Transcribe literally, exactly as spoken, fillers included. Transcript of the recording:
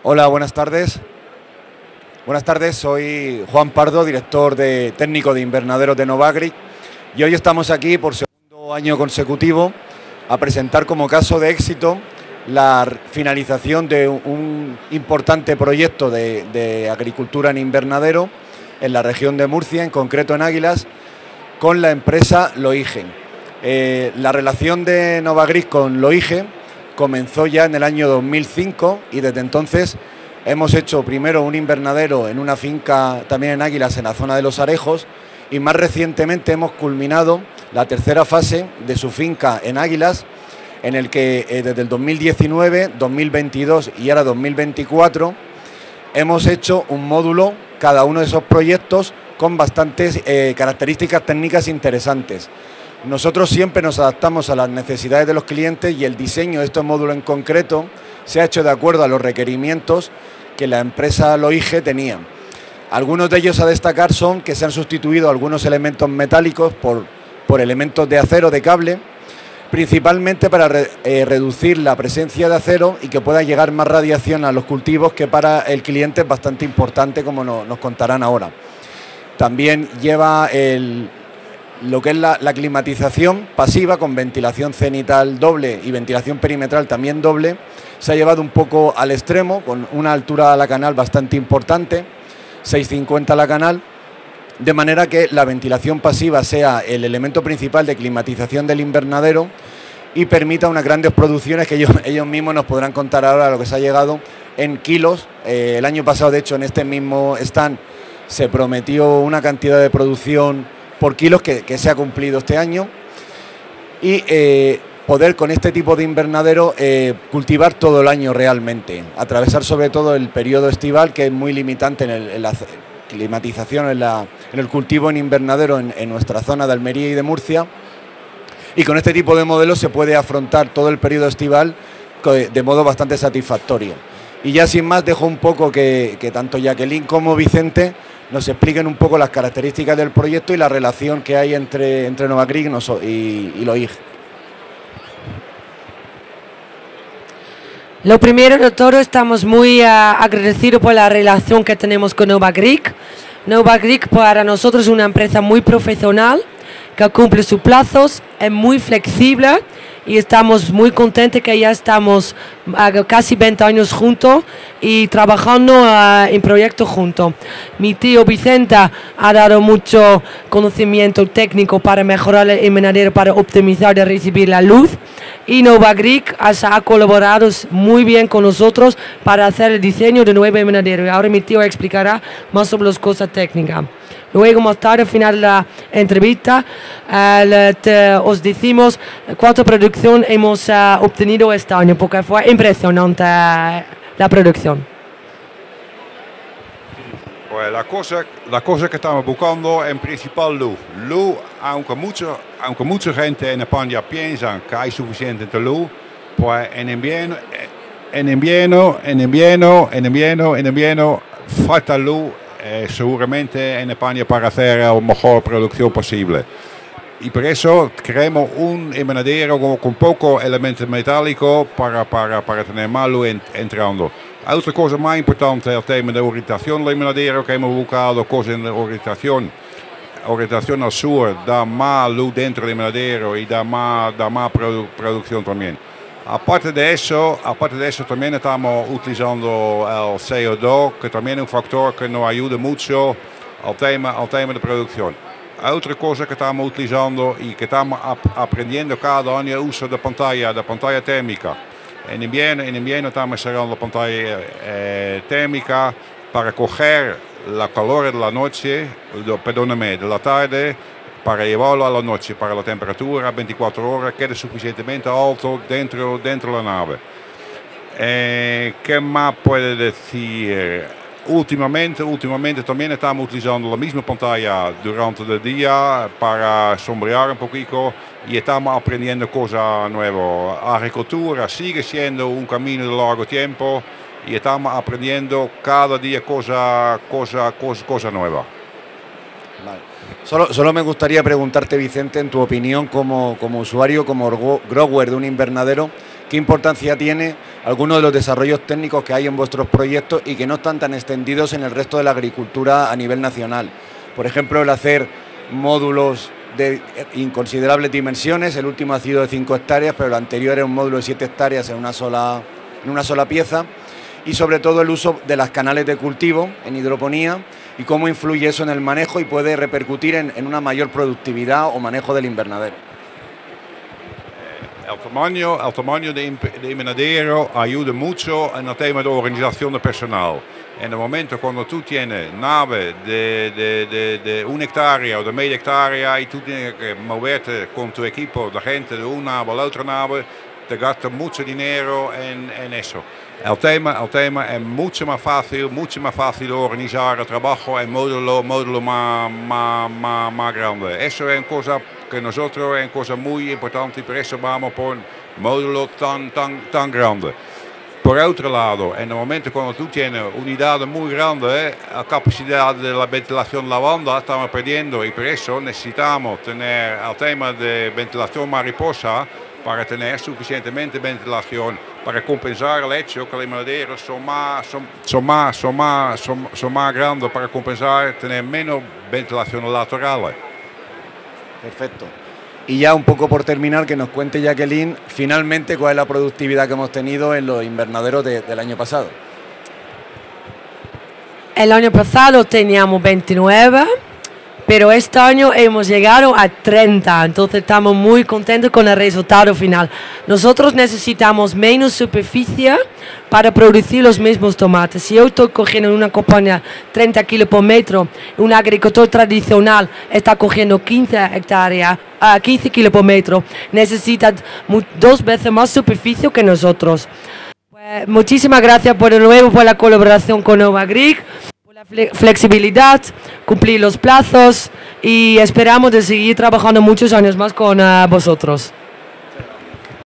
Hola, buenas tardes. Buenas tardes, soy Juan Pardo, director de, técnico de invernaderos de Novagric, y hoy estamos aquí por segundo año consecutivo a presentar como caso de éxito la finalización de un importante proyecto de, de agricultura en invernadero en la región de Murcia, en concreto en Águilas, con la empresa Loige. Eh, la relación de Novagric con Loige comenzó ya en el año dos mil cinco y desde entonces hemos hecho primero un invernadero en una finca también en Águilas, en la zona de Los Arejos, y más recientemente hemos culminado la tercera fase de su finca en Águilas, en el que eh, desde el dos mil diecinueve, dos mil veintidós y ahora dos mil veinticuatro hemos hecho un módulo, cada uno de esos proyectos, con bastantes eh, características técnicas interesantes. Nosotros siempre nos adaptamos a las necesidades de los clientes y el diseño de estos módulos en concreto se ha hecho de acuerdo a los requerimientos que la empresa Loige tenía. Algunos de ellos a destacar son que se han sustituido algunos elementos metálicos por, por elementos de acero, de cable, principalmente para re, eh, reducir la presencia de acero y que pueda llegar más radiación a los cultivos, que para el cliente es bastante importante, como no, nos contarán ahora. También lleva el, lo que es la, la climatización pasiva con ventilación cenital doble y ventilación perimetral también doble. Se ha llevado un poco al extremo, con una altura a la canal bastante importante, seis cincuenta a la canal, de manera que la ventilación pasiva sea el elemento principal de climatización del invernadero y permita unas grandes producciones que ellos, ellos mismos nos podrán contar ahora lo que se ha llegado en kilos. Eh, el año pasado, de hecho, en este mismo stand se prometió una cantidad de producción por kilos que, que se ha cumplido este año, y eh, poder con este tipo de invernadero eh, cultivar todo el año realmente, atravesar sobre todo el periodo estival, que es muy limitante en, el, en la climatización, en, la, en el cultivo en invernadero en, en nuestra zona de Almería y de Murcia, y con este tipo de modelos se puede afrontar todo el periodo estival de modo bastante satisfactorio. Y ya sin más dejo un poco que, que tanto Jacqueline como Vicente nos expliquen un poco las características del proyecto y la relación que hay entre, entre Novagric y, y Loige. Lo primero de todo, estamos muy uh, agradecidos por la relación que tenemos con Novagric. Novagric para nosotros es una empresa muy profesional, que cumple sus plazos, es muy flexible y estamos muy contentos que ya estamos uh, casi veinte años juntos y trabajando uh, en proyectos juntos. Mi tío Vicente ha dado mucho conocimiento técnico para mejorar el invernadero, para optimizar y recibir la luz, y Novagric ha colaborado muy bien con nosotros para hacer el diseño del nuevo invernadero, y ahora mi tío explicará más sobre las cosas técnicas. Luego, más tarde, al final de la entrevista, eh, te, os decimos cuánta producción hemos uh, obtenido este año, porque fue impresionante uh, la producción. Pues la cosa, la cosa que estamos buscando en principal luz. Luz, aunque, mucho, aunque mucha gente en España piensa que hay suficiente de luz, pues en invierno, en invierno, en invierno, en invierno, en invierno, falta luz. Eh, seguramente en España para hacer la mejor producción posible, y por eso creamos un invernadero con, con poco elementos metálicos para, para, para tener más luz en, entrando. Otra cosa más importante es el tema de orientación del invernadero, que hemos buscado cosas en la orientación. Orientación al sur da más luz dentro del invernadero y da más, da más produ producción también. Aparte de eso, aparte de eso también estamos utilizando el C O dos, que también es un factor que nos ayuda mucho al tema, al tema de producción. Otra cosa que estamos utilizando y que estamos ap aprendiendo cada año es el uso de pantalla, de pantalla térmica. En invierno, en invierno estamos usando la pantalla eh, térmica para coger la calor de la noche, de, perdóname, de la tarde, para llevarlo a la noche, para la temperatura a veinticuatro horas quede suficientemente alto dentro, dentro de la nave. Eh, ¿Qué más puede decir? Últimamente, últimamente también estamos utilizando la misma pantalla durante el día para sombrear un poquito, y estamos aprendiendo cosas nuevas. La agricultura sigue siendo un camino de largo tiempo y estamos aprendiendo cada día cosas cosa, cosa, cosa nuevas. Vale. Solo, solo me gustaría preguntarte, Vicente, en tu opinión como, como usuario, como grower de un invernadero, qué importancia tiene algunos de los desarrollos técnicos que hay en vuestros proyectos y que no están tan extendidos en el resto de la agricultura a nivel nacional. Por ejemplo, el hacer módulos de inconsiderables dimensiones, el último ha sido de cinco hectáreas, pero el anterior era un módulo de siete hectáreas en una sola, en una sola pieza, y sobre todo el uso de las canales de cultivo en hidroponía y cómo influye eso en el manejo y puede repercutir en, en una mayor productividad o manejo del invernadero. El tamaño, el tamaño de, de invernadero ayuda mucho en el tema de organización de personal. En el momento cuando tú tienes nave de, de, de, de una hectárea o de media hectárea y tú tienes que moverte con tu equipo de gente de una nave a la otra nave, te gastas mucho dinero en, en eso. El tema, el tema es mucho más fácil, mucho más fácil organizar el trabajo en módulo, módulo más, más, más, más grande. Eso es una cosa que nosotros es una cosa muy importante y por eso vamos por un módulo tan, tan, tan grande. Por otro lado, en el momento cuando tú tienes unidades muy grandes, la capacidad de la ventilación lavanda estamos perdiendo y por eso necesitamos tener el tema de ventilación mariposa para tener suficientemente ventilación para compensar el hecho que los invernaderos son más, son, son más, son más, son, son más grandes para compensar tener menos ventilación lateral. Perfecto. Y ya un poco por terminar, que nos cuente Jacqueline, finalmente, cuál es la productividad que hemos tenido en los invernaderos de, del año pasado. El año pasado teníamos veintinueve, pero este año hemos llegado a treinta, entonces estamos muy contentos con el resultado final. Nosotros necesitamos menos superficie para producir los mismos tomates. Si yo estoy cogiendo en una compañía treinta kilos por metro, un agricultor tradicional está cogiendo quince hectáreas, uh, quince kilos por metro, necesita dos veces más superficie que nosotros. Pues, muchísimas gracias por de nuevo por la colaboración con Novagric, por la flexibilidad, cumplir los plazos y esperamos de seguir trabajando muchos años más con uh, vosotros.